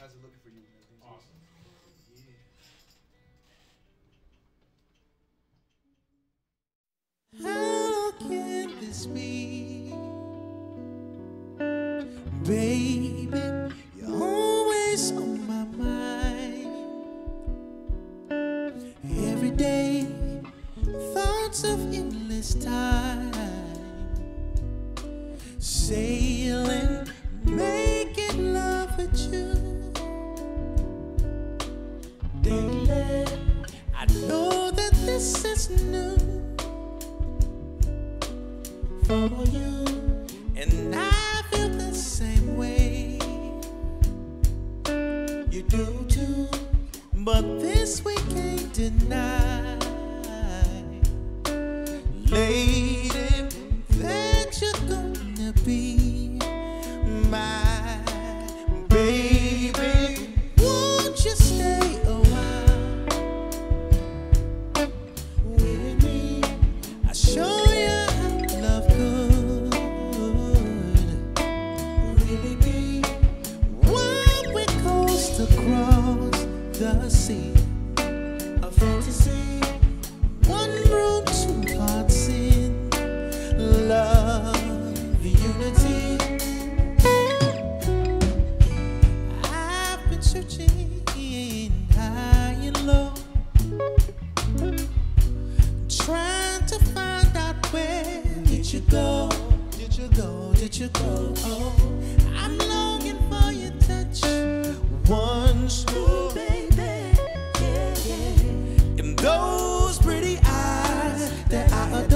guys are looking for you and everything. Awesome. Yeah. How can this be? Baby, you're always on my mind. Every day, thoughts of endless time. Sailing, making love with you. Daily, I know that this is new for you, and I feel the same way. You do too, but this we can't deny. Lady, that you're gonna be my baby. Won't you stay a while with me? I'll show you how love could really be. While we coast across the sea, a fantasy, one room, two hearts in love, unity. I've been searching high and low, trying to find out where did you go? Did you go? Did you go? Oh, I'm longing for your touch once more, baby. Yeah, yeah. In those pretty eyes that I